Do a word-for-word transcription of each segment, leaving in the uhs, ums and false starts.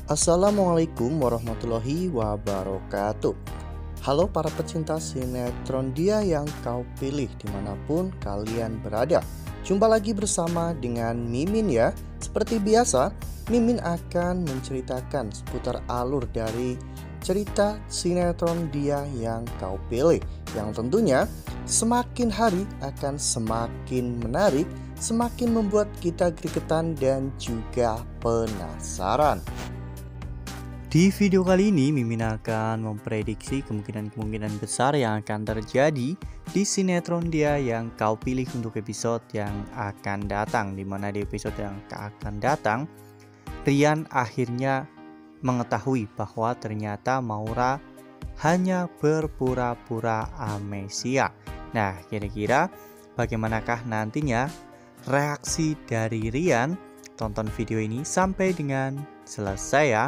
Assalamualaikum warahmatullahi wabarakatuh. Halo para pecinta sinetron Dia Yang Kau Pilih dimanapun kalian berada. Jumpa lagi bersama dengan Mimin ya. Seperti biasa, Mimin akan menceritakan seputar alur dari cerita sinetron Dia Yang Kau Pilih, yang tentunya semakin hari akan semakin menarik, semakin membuat kita gregetan dan juga penasaran. Di video kali ini, Mimin akan memprediksi kemungkinan-kemungkinan besar yang akan terjadi di sinetron Dia Yang Kau Pilih untuk episode yang akan datang. Dimana di episode yang akan datang, Rian akhirnya mengetahui bahwa ternyata Maura hanya berpura-pura amnesia. Nah, kira-kira bagaimanakah nantinya reaksi dari Rian? Tonton video ini sampai dengan selesai ya.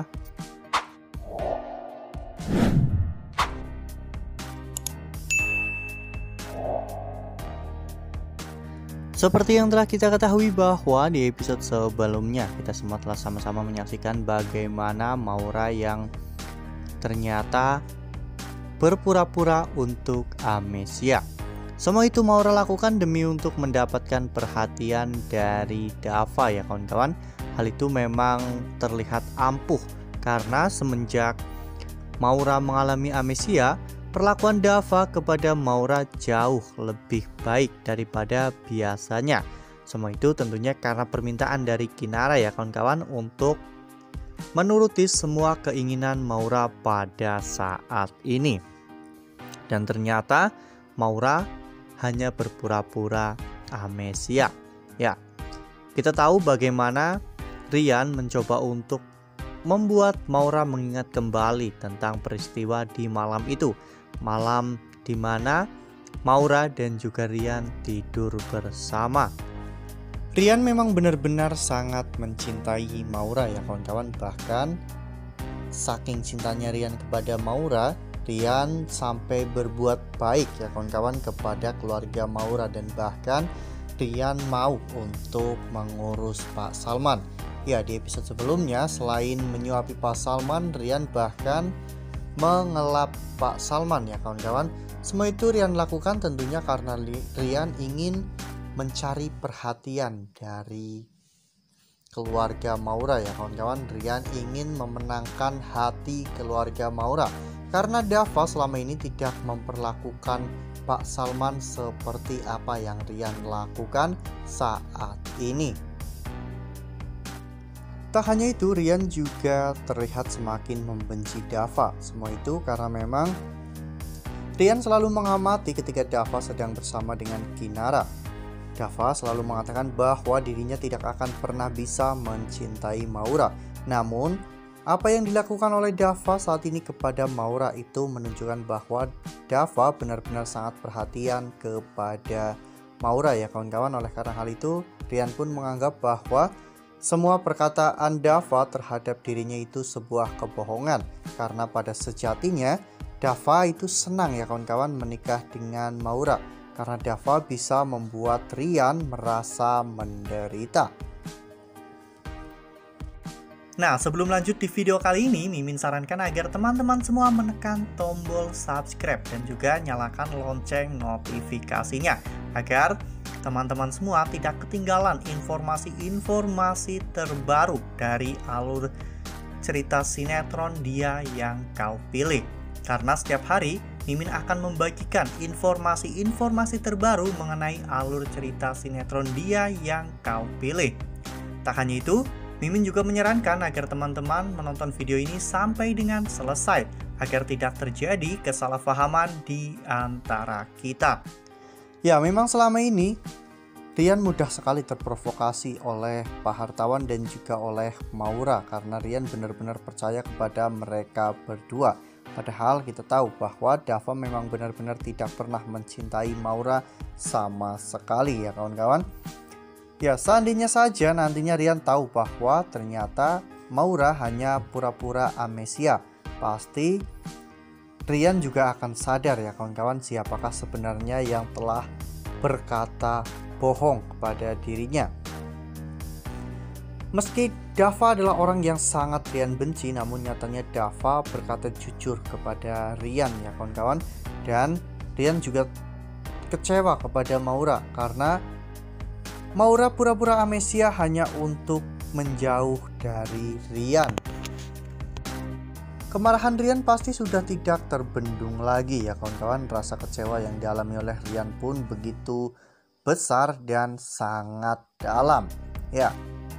Seperti yang telah kita ketahui bahwa di episode sebelumnya kita semua telah sama-sama menyaksikan bagaimana Maura yang ternyata berpura-pura untuk amnesia. Semua itu Maura lakukan demi untuk mendapatkan perhatian dari Dava ya kawan-kawan. Hal itu memang terlihat ampuh karena semenjak Maura mengalami amnesia, perlakuan Dava kepada Maura jauh lebih baik daripada biasanya. Semua itu tentunya karena permintaan dari Kinara ya kawan-kawan untuk menuruti semua keinginan Maura pada saat ini. Dan ternyata Maura hanya berpura-pura amnesia. Ya, kita tahu bagaimana Rian mencoba untuk membuat Maura mengingat kembali tentang peristiwa di malam itu. Malam di mana Maura dan juga Rian tidur bersama. Rian memang benar-benar sangat mencintai Maura ya kawan-kawan. Bahkan saking cintanya Rian kepada Maura, Rian sampai berbuat baik ya kawan-kawan kepada keluarga Maura. Dan bahkan Rian mau untuk mengurus Pak Salman. Ya, di episode sebelumnya selain menyuapi Pak Salman, Rian bahkan mengelap Pak Salman ya kawan-kawan. Semua itu Rian lakukan tentunya karena Rian ingin mencari perhatian dari keluarga Maura ya kawan-kawan. Rian ingin memenangkan hati keluarga Maura karena Dava selama ini tidak memperlakukan Pak Salman seperti apa yang Rian lakukan saat ini. Tak hanya itu, Rian juga terlihat semakin membenci Dava. Semua itu karena memang Rian selalu mengamati ketika Dava sedang bersama dengan Kinara. Dava selalu mengatakan bahwa dirinya tidak akan pernah bisa mencintai Maura. Namun, apa yang dilakukan oleh Dava saat ini kepada Maura itu menunjukkan bahwa Dava benar-benar sangat perhatian kepada Maura ya kawan-kawan. Oleh karena hal itu, Rian pun menganggap bahwa semua perkataan Dava terhadap dirinya itu sebuah kebohongan. Karena pada sejatinya Dava itu senang ya kawan-kawan menikah dengan Maura, karena Dava bisa membuat Rian merasa menderita. Nah, sebelum lanjut di video kali ini, Mimin sarankan agar teman-teman semua menekan tombol subscribe dan juga nyalakan lonceng notifikasinya agar teman-teman semua tidak ketinggalan informasi-informasi terbaru dari alur cerita sinetron Dia Yang Kau Pilih. Karena setiap hari Mimin akan membagikan informasi-informasi terbaru mengenai alur cerita sinetron Dia Yang Kau Pilih. Tak hanya itu, Mimin juga menyarankan agar teman-teman menonton video ini sampai dengan selesai agar tidak terjadi kesalahpahaman di antara kita. Ya, memang selama ini Rian mudah sekali terprovokasi oleh Pak Hartawan dan juga oleh Maura karena Rian benar-benar percaya kepada mereka berdua. Padahal kita tahu bahwa Dava memang benar-benar tidak pernah mencintai Maura sama sekali ya kawan-kawan. Ya, seandainya saja nantinya Rian tahu bahwa ternyata Maura hanya pura-pura amnesia, pasti Rian juga akan sadar ya kawan-kawan siapakah sebenarnya yang telah berkata bohong kepada dirinya. Meski Dava adalah orang yang sangat Rian benci, namun nyatanya Dava berkata jujur kepada Rian ya kawan-kawan. Dan Rian juga kecewa kepada Maura karena Maura pura-pura amnesia hanya untuk menjauh dari Rian. Kemarahan Rian pasti sudah tidak terbendung lagi ya kawan-kawan. Rasa kecewa yang dialami oleh Rian pun begitu besar dan sangat dalam. Ya,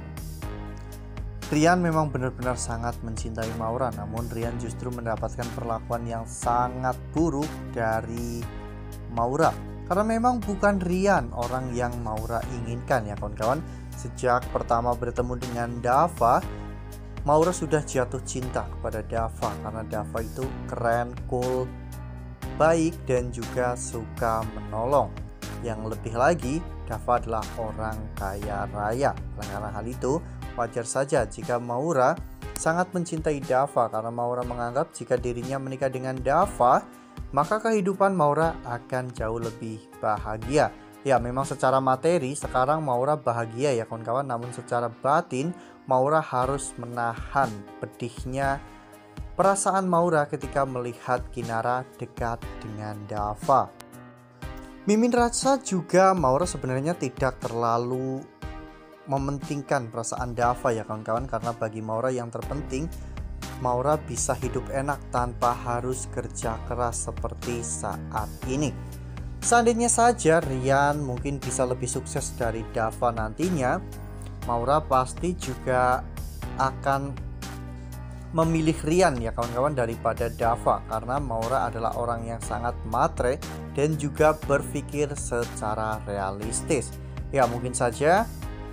Rian memang benar-benar sangat mencintai Maura, namun Rian justru mendapatkan perlakuan yang sangat buruk dari Maura. Karena memang bukan Rian orang yang Maura inginkan ya kawan-kawan. Sejak pertama bertemu dengan Dava, Maura sudah jatuh cinta kepada Dava karena Dava itu keren, cool, baik dan juga suka menolong. Yang lebih lagi, Dava adalah orang kaya raya. Karena hal itu, wajar saja jika Maura sangat mencintai Dava karena Maura menganggap jika dirinya menikah dengan Dava, maka kehidupan Maura akan jauh lebih bahagia. Ya, memang secara materi sekarang Maura bahagia ya kawan-kawan, namun secara batin Maura harus menahan pedihnya perasaan Maura ketika melihat Kinara dekat dengan Dava. Mimin rasa juga Maura sebenarnya tidak terlalu mementingkan perasaan Dava ya kawan-kawan, karena bagi Maura yang terpenting Maura bisa hidup enak tanpa harus kerja keras seperti saat ini. Seandainya saja Rian mungkin bisa lebih sukses dari Dava nantinya, Maura pasti juga akan memilih Rian ya kawan-kawan daripada Dava, karena Maura adalah orang yang sangat matre dan juga berpikir secara realistis. Ya, mungkin saja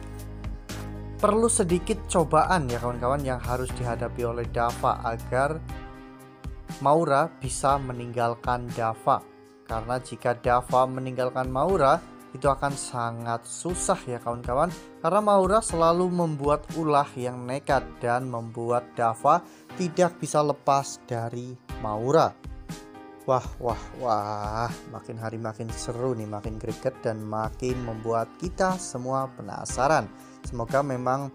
perlu sedikit cobaan ya kawan-kawan yang harus dihadapi oleh Dava agar Maura bisa meninggalkan Dava. Karena jika Dava meninggalkan Maura, itu akan sangat susah ya kawan-kawan, karena Maura selalu membuat ulah yang nekat dan membuat Dava tidak bisa lepas dari Maura. Wah wah wah, makin hari makin seru nih, makin greget dan makin membuat kita semua penasaran. Semoga memang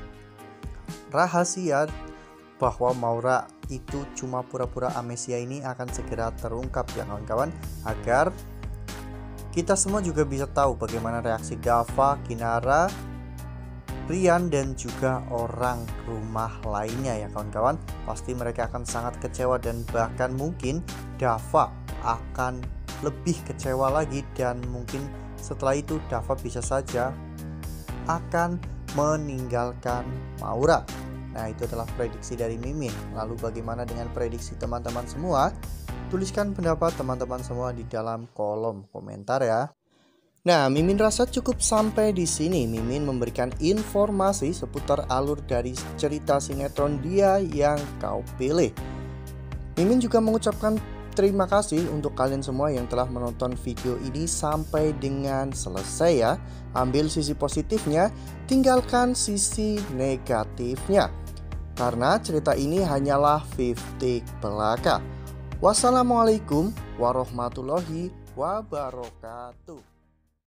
rahasia bahwa Maura itu cuma pura-pura amnesia ini akan segera terungkap ya kawan-kawan, agar kita semua juga bisa tahu bagaimana reaksi Dava, Kinara, Rian dan juga orang rumah lainnya ya kawan-kawan. Pasti mereka akan sangat kecewa dan bahkan mungkin Dava akan lebih kecewa lagi, dan mungkin setelah itu Dava bisa saja akan meninggalkan Maura. Nah, itu adalah prediksi dari Mimin. Lalu bagaimana dengan prediksi teman-teman semua? Tuliskan pendapat teman-teman semua di dalam kolom komentar ya. Nah, Mimin rasa cukup sampai di sini. Mimin memberikan informasi seputar alur dari cerita sinetron Dia Yang Kau Pilih. Mimin juga mengucapkan terima kasih untuk kalian semua yang telah menonton video ini sampai dengan selesai ya. Ambil sisi positifnya, tinggalkan sisi negatifnya. Karena cerita ini hanyalah lima puluh belaka. Wassalamualaikum warahmatullahi wabarakatuh.